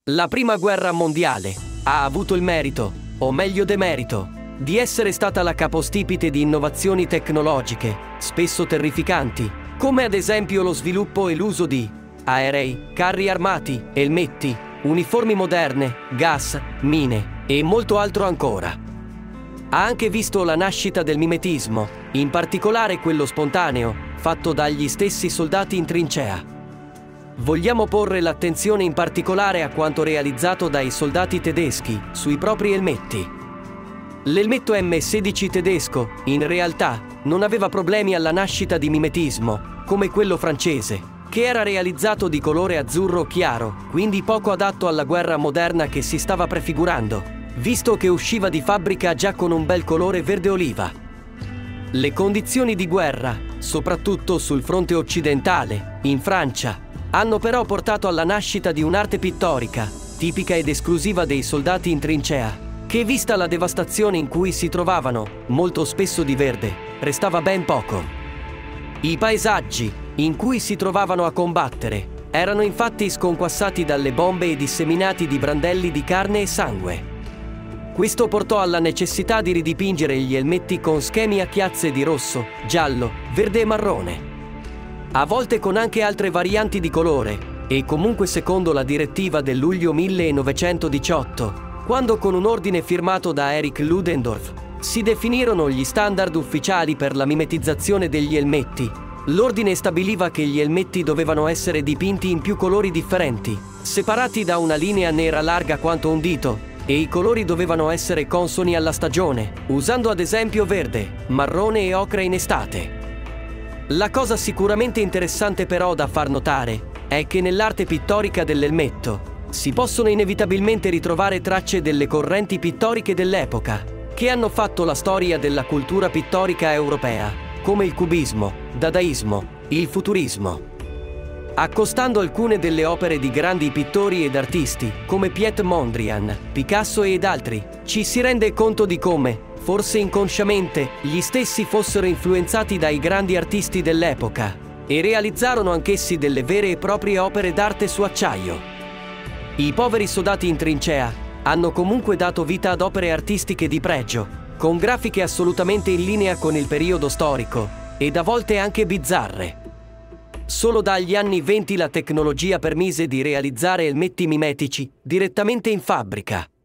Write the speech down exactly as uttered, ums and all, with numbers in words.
La prima guerra mondiale ha avuto il merito, o meglio demerito, di essere stata la capostipite di innovazioni tecnologiche, spesso terrificanti, come ad esempio lo sviluppo e l'uso di aerei, carri armati, elmetti, uniformi moderne, gas, mine e molto altro ancora. Ha anche visto la nascita del mimetismo, in particolare quello spontaneo, fatto dagli stessi soldati in trincea. Vogliamo porre l'attenzione in particolare a quanto realizzato dai soldati tedeschi sui propri elmetti. L'elmetto M sedici tedesco, in realtà, non aveva problemi alla nascita di mimetismo, come quello francese, che era realizzato di colore azzurro chiaro, quindi poco adatto alla guerra moderna che si stava prefigurando, visto che usciva di fabbrica già con un bel colore verde oliva. Le condizioni di guerra, soprattutto sul fronte occidentale, in Francia, hanno però portato alla nascita di un'arte pittorica, tipica ed esclusiva dei soldati in trincea, che vista la devastazione in cui si trovavano, molto spesso di verde, restava ben poco. I paesaggi in cui si trovavano a combattere erano infatti sconquassati dalle bombe e disseminati di brandelli di carne e sangue. Questo portò alla necessità di ridipingere gli elmetti con schemi a chiazze di rosso, giallo, verde e marrone. A volte con anche altre varianti di colore, e comunque secondo la direttiva del luglio millenovecentodiciotto, quando con un ordine firmato da Erich Ludendorff si definirono gli standard ufficiali per la mimetizzazione degli elmetti. L'ordine stabiliva che gli elmetti dovevano essere dipinti in più colori differenti, separati da una linea nera larga quanto un dito, e i colori dovevano essere consoni alla stagione, usando ad esempio verde, marrone e ocra in estate. La cosa sicuramente interessante però da far notare è che nell'arte pittorica dell'elmetto si possono inevitabilmente ritrovare tracce delle correnti pittoriche dell'epoca, che hanno fatto la storia della cultura pittorica europea, come il cubismo, dadaismo, il futurismo. Accostando alcune delle opere di grandi pittori ed artisti, come Piet Mondrian, Picasso ed altri, ci si rende conto di come, forse inconsciamente, gli stessi fossero influenzati dai grandi artisti dell'epoca e realizzarono anch'essi delle vere e proprie opere d'arte su acciaio. I poveri soldati in trincea hanno comunque dato vita ad opere artistiche di pregio, con grafiche assolutamente in linea con il periodo storico ed a volte anche bizzarre. Solo dagli anni venti la tecnologia permise di realizzare elmetti mimetici direttamente in fabbrica.